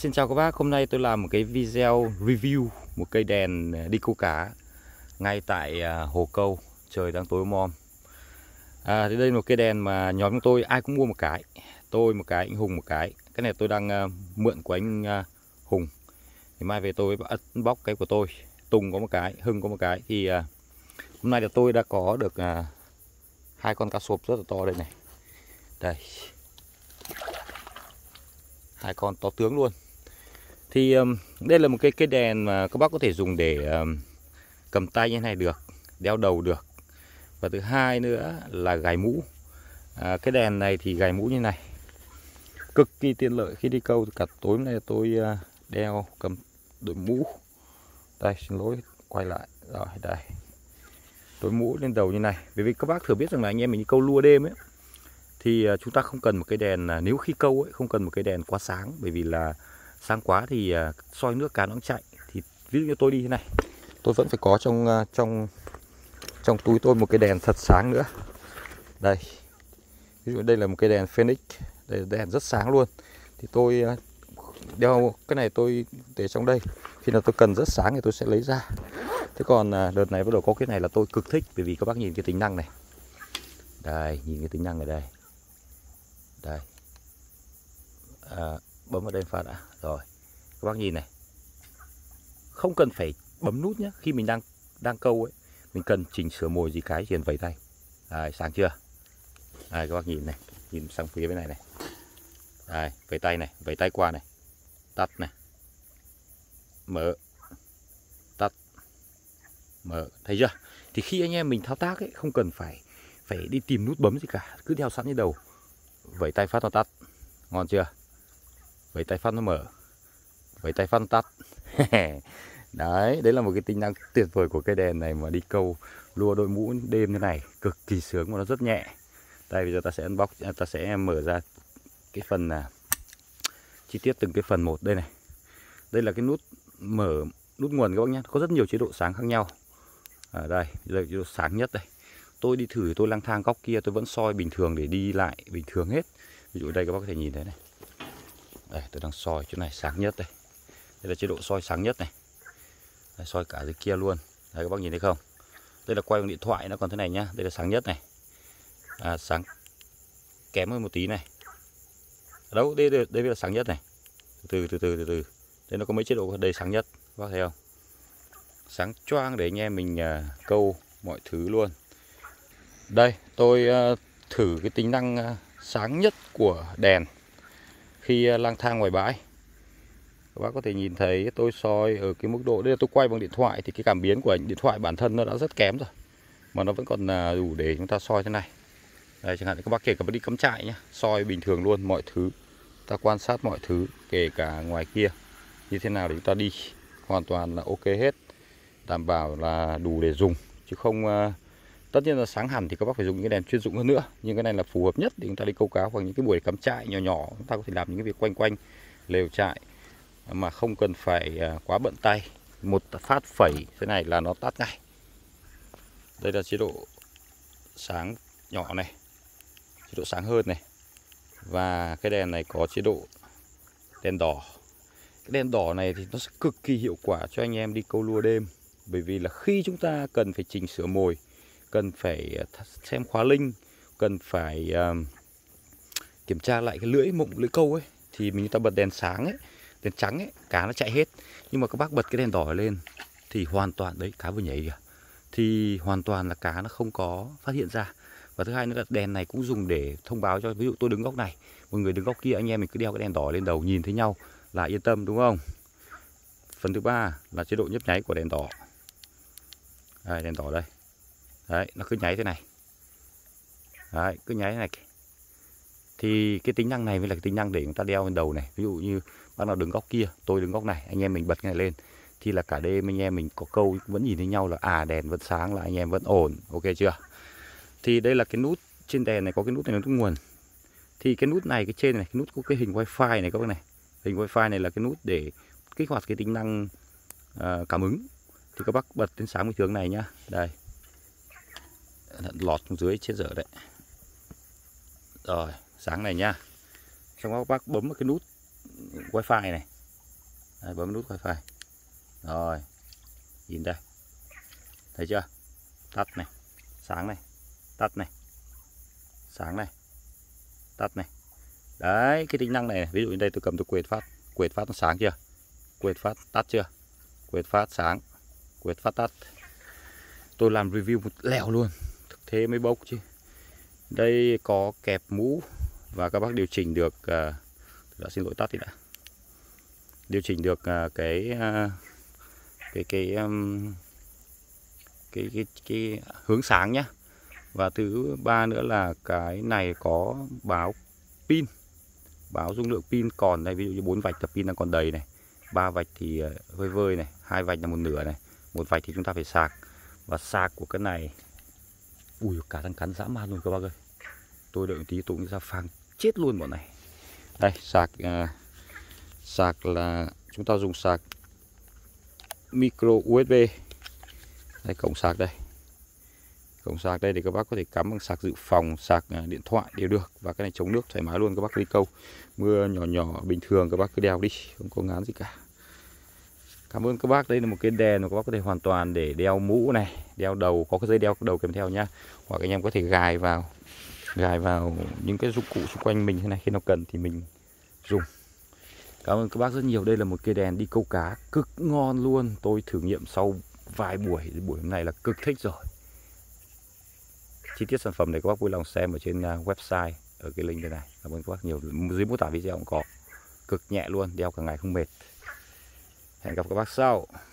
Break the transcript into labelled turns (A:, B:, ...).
A: Xin chào các bác, hôm nay tôi làm một cái video review một cây đèn đi câu cá ngay tại hồ câu, trời đang tối om. Thì đây là một cây đèn mà nhóm của tôi ai cũng mua một cái, tôi một cái, anh Hùng một cái. Cái này tôi đang mượn của anh Hùng, thì mai về tôi unbox cái của tôi. Tùng có một cái, Hưng có một cái. Thì hôm nay là tôi đã có được hai con cá sộp rất là to đây này. Đây, hai con to tướng luôn. Thì đây là một cây đèn mà các bác có thể dùng để cầm tay như thế này được, đeo đầu được. Và thứ hai nữa là gài mũ. Cái đèn này thì gài mũ như này, cực kỳ tiện lợi khi đi câu. Cả tối hôm nay tôi đeo cầm đội mũ. Đây, xin lỗi, quay lại. Rồi, đây. Đội mũ lên đầu như này. Bởi vì các bác thừa biết rằng là anh em mình đi câu lua đêm ấy, thì chúng ta không cần một cái đèn, nếu khi câu ấy, không cần một cái đèn quá sáng. Bởi vì là sáng quá thì soi nước cá nó cũng chạy. Thì ví dụ như tôi đi thế này, tôi vẫn phải có trong túi tôi một cái đèn thật sáng nữa. Đây, ví dụ đây là một cái đèn Phoenix, đây là đèn rất sáng luôn. Thì tôi đeo cái này tôi để trong đây, khi nào tôi cần rất sáng thì tôi sẽ lấy ra. Thế còn đợt này bắt đầu có cái này là tôi cực thích, bởi vì các bác nhìn cái tính năng này. Đây, nhìn cái tính năng ở đây. Đây, bấm vào đây phát đã. Rồi, các bác nhìn này, không cần phải bấm nút nhé. Khi mình đang câu ấy, mình cần chỉnh sửa mồi gì cái chỉ cần vẩy tay. Đây, sáng chưa? Đây, các bác nhìn này, nhìn sang phía bên này này. Đây, vẩy tay này, vẩy tay qua này, tắt này, mở, tắt, mở, thấy chưa? Thì khi anh em mình thao tác ấy, không cần phải đi tìm nút bấm gì cả, cứ đeo sẵn trên đầu, vẩy tay phát nó tắt, ngon chưa? Vẩy tay phát nó mở, vẩy tay phát nó tắt. Đấy là một cái tính năng tuyệt vời của cây đèn này mà đi câu lua đội mũ đêm như này, cực kỳ sướng và nó rất nhẹ. Đây, bây giờ ta sẽ unbox, ta sẽ mở ra cái phần chi tiết từng cái phần một. Đây này, đây là cái nút mở, nút nguồn các bác nhé. Có rất nhiều chế độ sáng khác nhau. Đây là chế độ sáng nhất đây. Tôi đi thử, tôi lang thang góc kia tôi vẫn soi bình thường để đi lại bình thường hết. Ví dụ đây các bác có thể nhìn thấy này. Đây, tôi đang soi chỗ này sáng nhất đây. Đây là chế độ soi sáng nhất này. Đây, soi cả dưới kia luôn. Đây, các bác nhìn thấy không? Đây là quay bằng điện thoại nó còn thế này nhá. Đây là sáng nhất này. Sáng kém hơn một tí này. Đâu, đây là sáng nhất này. Từ từ. Đây nó có mấy chế độ, đây sáng nhất, các bác thấy không? Sáng choang để anh em mình câu mọi thứ luôn. Đây, tôi thử cái tính năng sáng nhất của đèn khi lang thang ngoài bãi. Các bác có thể nhìn thấy tôi soi ở cái mức độ, đây là tôi quay bằng điện thoại thì cái cảm biến của điện thoại bản thân nó đã rất kém rồi, mà nó vẫn còn đủ để chúng ta soi thế này. Đây, chẳng hạn các bác kể cả đi cắm trại nhé, soi bình thường luôn, mọi thứ ta quan sát mọi thứ, kể cả ngoài kia như thế nào để chúng ta đi hoàn toàn là ok hết, đảm bảo là đủ để dùng, chứ không tất nhiên là sáng hẳn thì các bác phải dùng những cái đèn chuyên dụng hơn nữa, nhưng cái này là phù hợp nhất để chúng ta đi câu cá, hoặc những cái buổi cắm trại nhỏ nhỏ chúng ta có thể làm những cái việc quanh quanh lều trại mà không cần phải quá bận tay. Một phát phẩy thế này là nó tắt ngay. Đây là chế độ sáng nhỏ này, chế độ sáng hơn này. Và cái đèn này có chế độ đèn đỏ. Cái đèn đỏ này thì nó sẽ cực kỳ hiệu quả cho anh em đi câu lua đêm. Bởi vì là khi chúng ta cần phải chỉnh sửa mồi, cần phải xem khóa linh, cần phải kiểm tra lại cái lưỡi mộng, lưỡi câu ấy, thì mình ta bật đèn sáng ấy, đèn trắng ấy, cá nó chạy hết. Nhưng mà các bác bật cái đèn đỏ lên thì hoàn toàn, đấy, cá vừa nhảy kìa, thì hoàn toàn là cá nó không có phát hiện ra. Và thứ hai nữa là đèn này cũng dùng để thông báo cho, ví dụ tôi đứng góc này, một người đứng góc kia, anh em mình cứ đeo cái đèn đỏ lên đầu, nhìn thấy nhau là yên tâm, đúng không? Phần thứ ba là chế độ nhấp nháy của đèn đỏ. Đây, đèn đỏ đây. Đấy, nó cứ nháy thế này. Đấy, cứ nháy thế này. Thì cái tính năng này mới là cái tính năng để chúng ta đeo lên đầu này. Ví dụ như bác nào đứng góc kia, tôi đứng góc này, anh em mình bật cái này lên thì là cả đêm anh em mình có câu vẫn nhìn thấy nhau là đèn vẫn sáng, là anh em vẫn ổn, ok chưa? Thì đây là cái nút trên đèn này, có cái nút này là nút nguồn. Thì cái nút này, cái trên này, cái nút có cái hình wifi này các bác này. Hình wifi này là cái nút để kích hoạt cái tính năng cảm ứng. Thì các bác bật đến sáng bình thường này nhá. Đây, lọt xuống dưới chết dở đấy. Rồi, sáng này nhá. Xong các bác bấm vào cái nút wifi này. Đấy, bấm nút wifi. Rồi, nhìn đây, thấy chưa? Tắt này, sáng này, tắt này, sáng này, tắt này. Đấy, cái tính năng này, ví dụ như đây tôi cầm tôi quệt phát nó sáng chưa? Quệt phát tắt chưa? Quệt phát sáng, quệt phát tắt. Tôi làm review một lèo luôn, thực thế mới bốc chứ. Đây có kẹp mũ và các bác điều chỉnh được, xin lỗi tắt thì đã. Điều chỉnh được cái hướng sáng nhá. Và thứ ba nữa là cái này có báo pin, báo dung lượng pin còn đây, ví dụ như 4 vạch là pin đang còn đầy này, 3 vạch thì vơi vơi này, 2 vạch là một nửa này, 1 vạch thì chúng ta phải sạc. Và sạc của cái này, ui cả thằng cắn dã man luôn các bác ơi. Tôi đợi một tí tôi ra phang chết luôn bọn này. Đây sạc, sạc là chúng ta dùng sạc micro USB. Đây cổng sạc đây. Cổng sạc đây thì các bác có thể cắm bằng sạc dự phòng, sạc điện thoại đều được. Và cái này chống nước thoải mái luôn các bác đi câu. Mưa nhỏ nhỏ bình thường các bác cứ đeo đi, không có ngán gì cả. Cảm ơn các bác. Đây là một cái đèn mà các bác có thể hoàn toàn để đeo mũ này, đeo đầu, có cái dây đeo đầu kèm theo nhá. Hoặc anh em có thể gài vào những cái dụng cụ xung quanh mình thế này, khi nào cần thì mình dùng. Cảm ơn các bác rất nhiều. Đây là một cây đèn đi câu cá cực ngon luôn. Tôi thử nghiệm sau vài buổi hôm nay là cực thích rồi. Chi tiết sản phẩm này các bác vui lòng xem ở trên website, ở cái link đây này. Cảm ơn các bác nhiều. Dưới mô tả video cũng có. Cực nhẹ luôn, đeo cả ngày không mệt. Hẹn gặp các bác sau.